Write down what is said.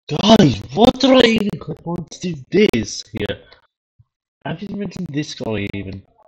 Guys, what did I even click on to do this here? I didn't mention this guy even.